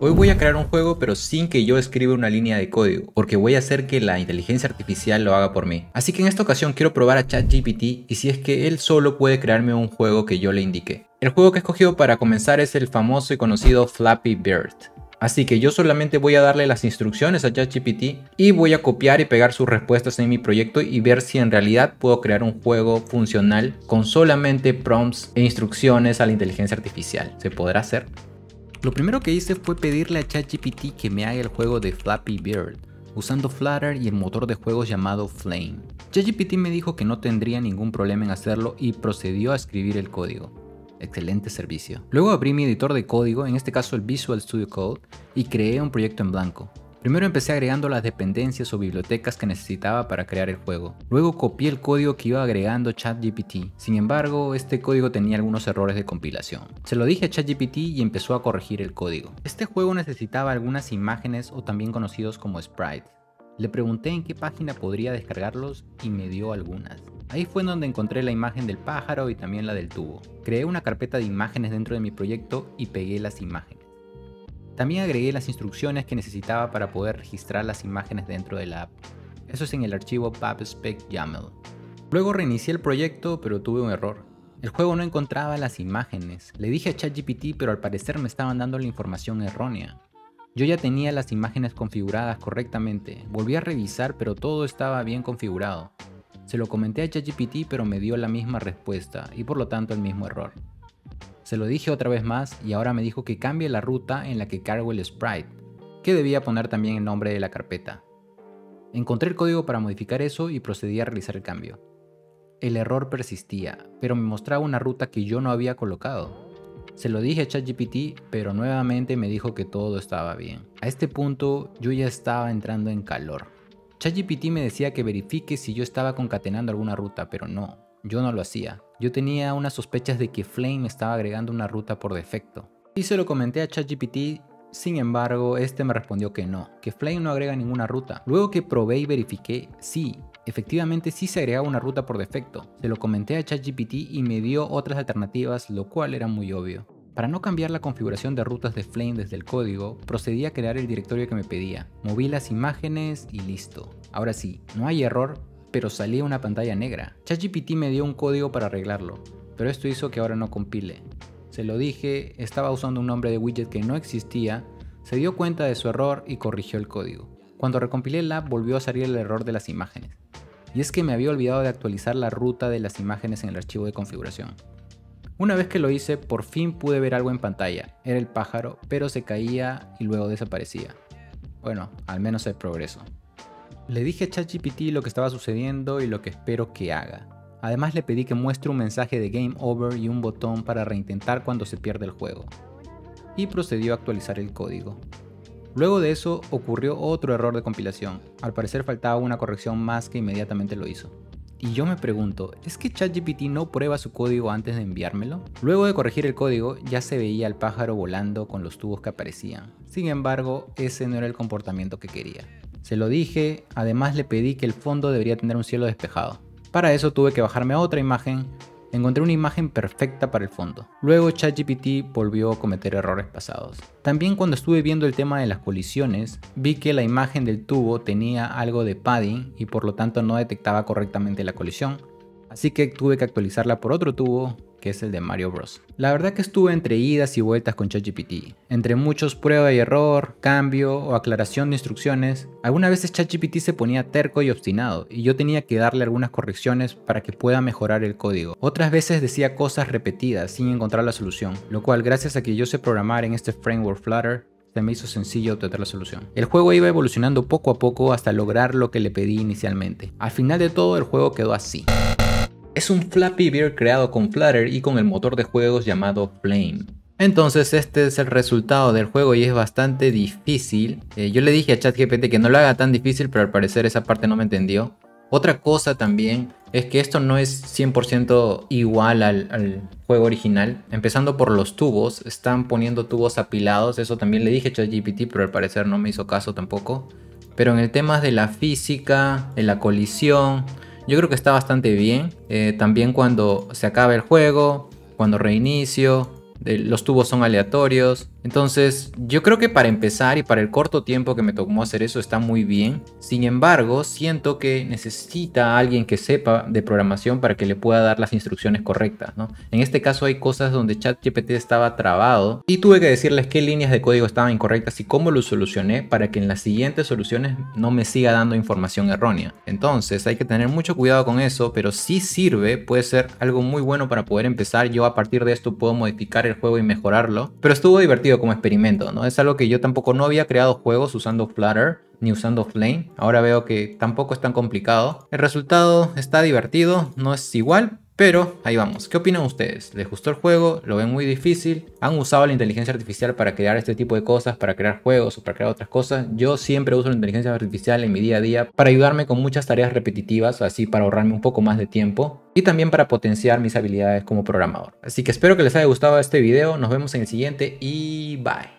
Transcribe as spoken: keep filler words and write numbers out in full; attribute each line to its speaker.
Speaker 1: Hoy voy a crear un juego pero sin que yo escriba una línea de código, porque voy a hacer que la inteligencia artificial lo haga por mí. Así que en esta ocasión quiero probar a ChatGPT y si es que él solo puede crearme un juego que yo le indique. El juego que he escogido para comenzar es el famoso y conocido Flappy Bird. Así que yo solamente voy a darle las instrucciones a ChatGPT y voy a copiar y pegar sus respuestas en mi proyecto y ver si en realidad puedo crear un juego funcional con solamente prompts e instrucciones a la inteligencia artificial. ¿Se podrá hacer? Lo primero que hice fue pedirle a ChatGPT que me haga el juego de Flappy Bird usando Flutter y el motor de juegos llamado Flame. ChatGPT me dijo que no tendría ningún problema en hacerlo y procedió a escribir el código. Excelente servicio. Luego abrí mi editor de código, en este caso el Visual Studio Code, y creé un proyecto en blanco. Primero empecé agregando las dependencias o bibliotecas que necesitaba para crear el juego. Luego copié el código que iba agregando ChatGPT. Sin embargo, este código tenía algunos errores de compilación. Se lo dije a ChatGPT y empezó a corregir el código. Este juego necesitaba algunas imágenes o también conocidos como sprites. Le pregunté en qué página podría descargarlos y me dio algunas. Ahí fue donde encontré la imagen del pájaro y también la del tubo. Creé una carpeta de imágenes dentro de mi proyecto y pegué las imágenes. También agregué las instrucciones que necesitaba para poder registrar las imágenes dentro de la app. Eso es en el archivo pubspec yaml. Luego reinicié el proyecto, pero tuve un error. El juego no encontraba las imágenes. Le dije a ChatGPT, pero al parecer me estaban dando la información errónea. Yo ya tenía las imágenes configuradas correctamente. Volví a revisar, pero todo estaba bien configurado. Se lo comenté a ChatGPT, pero me dio la misma respuesta y por lo tanto el mismo error. Se lo dije otra vez más y ahora me dijo que cambie la ruta en la que cargo el sprite, que debía poner también el nombre de la carpeta. Encontré el código para modificar eso y procedí a realizar el cambio. El error persistía, pero me mostraba una ruta que yo no había colocado. Se lo dije a ChatGPT, pero nuevamente me dijo que todo estaba bien. A este punto yo ya estaba entrando en calor. ChatGPT me decía que verifique si yo estaba concatenando alguna ruta, pero no, yo no lo hacía. Yo tenía unas sospechas de que Flame estaba agregando una ruta por defecto. Y se lo comenté a ChatGPT, sin embargo, este me respondió que no, que Flame no agrega ninguna ruta. Luego que probé y verifiqué, sí, efectivamente sí se agregaba una ruta por defecto. Se lo comenté a ChatGPT y me dio otras alternativas, lo cual era muy obvio. Para no cambiar la configuración de rutas de Flame desde el código, procedí a crear el directorio que me pedía. Moví las imágenes y listo. Ahora sí, no hay error, pero salía una pantalla negra. ChatGPT me dio un código para arreglarlo, pero esto hizo que ahora no compile. Se lo dije, estaba usando un nombre de widget que no existía, se dio cuenta de su error y corrigió el código. Cuando recompilé el app volvió a salir el error de las imágenes. Y es que me había olvidado de actualizar la ruta de las imágenes en el archivo de configuración. Una vez que lo hice, por fin pude ver algo en pantalla. Era el pájaro, pero se caía y luego desaparecía. Bueno, al menos hay progreso. Le dije a ChatGPT lo que estaba sucediendo y lo que espero que haga. Además le pedí que muestre un mensaje de Game Over y un botón para reintentar cuando se pierde el juego. Y procedió a actualizar el código. Luego de eso ocurrió otro error de compilación. Al parecer faltaba una corrección más que inmediatamente lo hizo. Y yo me pregunto, ¿es que ChatGPT no prueba su código antes de enviármelo? Luego de corregir el código, ya se veía al pájaro volando con los tubos que aparecían. Sin embargo, ese no era el comportamiento que quería. Se lo dije, además le pedí que el fondo debería tener un cielo despejado. Para eso tuve que bajarme a otra imagen. Encontré una imagen perfecta para el fondo. Luego ChatGPT volvió a cometer errores pasados. También cuando estuve viendo el tema de las colisiones, vi que la imagen del tubo tenía algo de padding y por lo tanto no detectaba correctamente la colisión. Así que tuve que actualizarla por otro tubo, que es el de Mario Bros. La verdad que estuve entre idas y vueltas con ChatGPT, entre muchos prueba y error, cambio o aclaración de instrucciones. Algunas veces ChatGPT se ponía terco y obstinado y yo tenía que darle algunas correcciones para que pueda mejorar el código. Otras veces decía cosas repetidas sin encontrar la solución, lo cual gracias a que yo sé programar en este framework Flutter, se me hizo sencillo obtener la solución. El juego iba evolucionando poco a poco hasta lograr lo que le pedí inicialmente. Al final de todo el juego quedó así. Es un Flappy Bird creado con Flutter y con el motor de juegos llamado Flame. Entonces este es el resultado del juego y es bastante difícil. Eh, yo le dije a ChatGPT que no lo haga tan difícil, pero al parecer esa parte no me entendió. Otra cosa también es que esto no es cien por ciento igual al, al juego original. Empezando por los tubos, están poniendo tubos apilados. Eso también le dije a ChatGPT, pero al parecer no me hizo caso tampoco. Pero en el tema de la física, de la colisión, yo creo que está bastante bien. Eh, también cuando se acaba el juego, cuando reinicio, eh, los tubos son aleatorios. Entonces, yo creo que para empezar y para el corto tiempo que me tomó hacer eso está muy bien. Sin embargo, siento que necesita a alguien que sepa de programación para que le pueda dar las instrucciones correctas, ¿no? En este caso hay cosas donde ChatGPT estaba trabado y tuve que decirles qué líneas de código estaban incorrectas y cómo lo solucioné para que en las siguientes soluciones no me siga dando información errónea. Entonces, hay que tener mucho cuidado con eso, pero sí sirve, puede ser algo muy bueno para poder empezar. Yo a partir de esto puedo modificar el juego y mejorarlo, pero estuvo divertido como experimento, ¿no? Es algo que yo tampoco no había creado juegos usando Flutter ni usando Flame. Ahora veo que tampoco es tan complicado. El resultado está divertido, no es igual, pero ahí vamos. ¿Qué opinan ustedes? ¿Les gustó el juego? ¿Lo ven muy difícil? ¿Han usado la inteligencia artificial para crear este tipo de cosas, para crear juegos o para crear otras cosas? Yo siempre uso la inteligencia artificial en mi día a día para ayudarme con muchas tareas repetitivas, así para ahorrarme un poco más de tiempo y también para potenciar mis habilidades como programador. Así que espero que les haya gustado este video. Nos vemos en el siguiente y bye.